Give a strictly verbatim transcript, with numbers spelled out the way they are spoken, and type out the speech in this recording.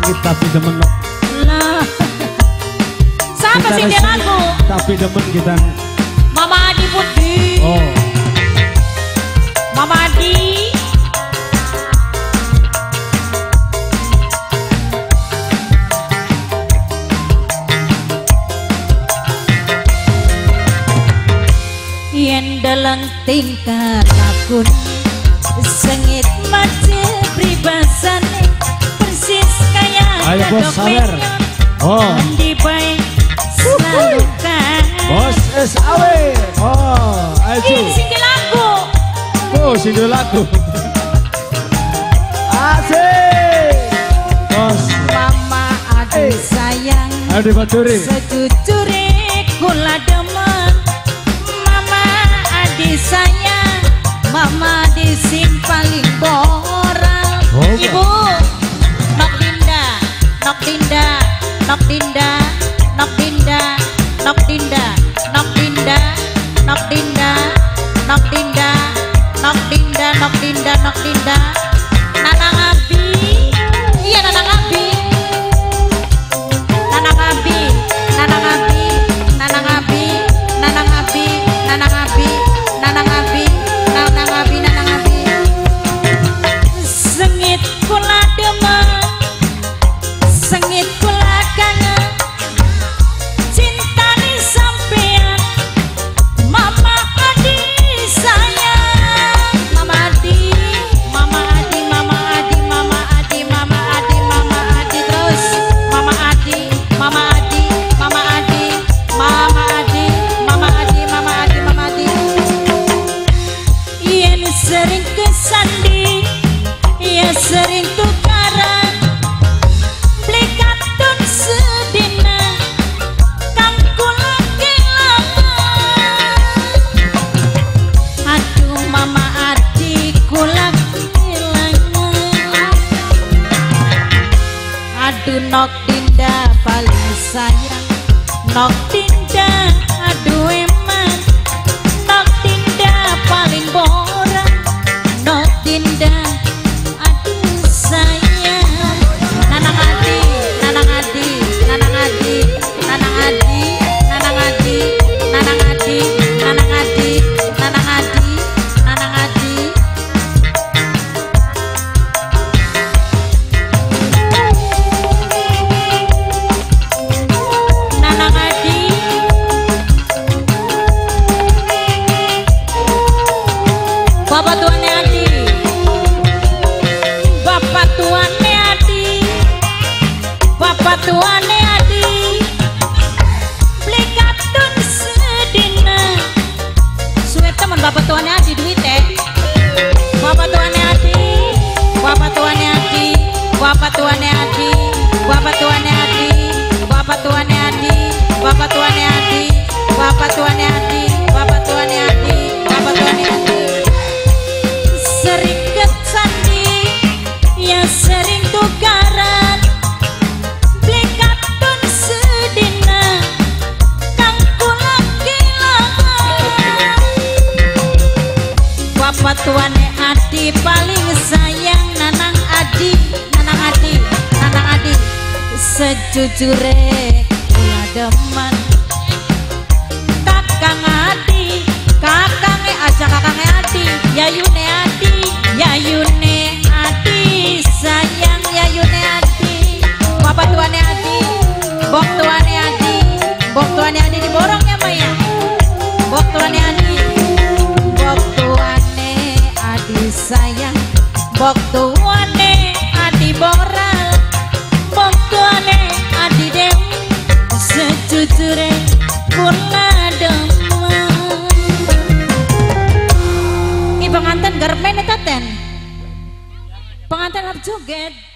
langit tapi demen. Lah. Siapa sih dia lagu? Tapi demen kita. Mama Adi Putri. Oh. Mama Adi. Yen dalang tingkah lakun sengit mati pribasane persis kayak Ayo bos sawer. Oh. Di baik selalu kan. Bos S A W. Oh, ayo. Ini single lagu. Oh, single lagu. Asik. Bos. Mama Adi sayang. Adi Baturi. Sejujure kula demen. Mama Adi sayang. Mama Adi sing paling boral. Oh, Ibu. Nok Dinda, Nok Dinda, Nok Dinda, Nok Dinda, Nok Dinda, Nok Dinda, Nok Dinda, Nok Dinda, Nok Dinda, Nok Dinda, Nok Dinda, Nanang Abi, iya Nanang Abi, Nanang Abi, Nanang Abi, Nanang Abi, Nanang Abi, Nanang Abi, Nanang Abi, Nanang Abi, Nanang Abi, sengit kula demen. Sengit kula kangen cintane sampean Mama Adi sayang. Mama Adi, Mama Adi, Mama Adi, Mama Adi, Mama Adi, Mama Adi terus Mama Adi, Mama Adi, Mama Adi, Mama Adi, Mama Adi, Mama Adi, Mama Adi. Yen sering kesandi, ya sering tukaran. Aduh Nok Dinda paling sayang. Nok Dinda aduh emang. Nok Dinda paling borak. Nok Dinda aduh sayang. Nanang Adi, Nanang Adi, Nanang Adi, Nanang Adi, Nanang Adi, Nanang Adi, Nanang Adi, Nanang Adi, Nanang Adi. Bapak tuannya Adi, Bapak tuannya Adi, Bapak tuannya Adi, beli kartun sedina. Suwe teman Bapak tuannya Adi duitnya. Bapak tuannya Adi, Bapak tuannya Adi, Bapak tuannya Adi, Bapak tuannya Adi, Bapak tuannya Adi, Bapak tuannya Adi, Bapak tuannya Adi, Bapak tuannya Adi, Bapak tuannya Adi. Sering kesandi, ya sering tukaran. Beli kartun sedina, kang kula kelangan. Bapak tuane Adi paling sayang. Nanang Adi, Nanang Adi, Nanang Adi. Sejujure kula demen. Kakang Adi, kakange aja kakange Adi, yayune Adi, yayune Adi sayang, yayune Adi. Bapak tuane Adi, bok tuane Adi, bok tuane Adi diborong ya Maya. Bok tuane Adi, bok tuane Adi sayang, bok tuane Adi boral, bok tuane Adi dewi. Sejujure kula demen. Ini pengantin garmen itu ten. Pengantin harus joget.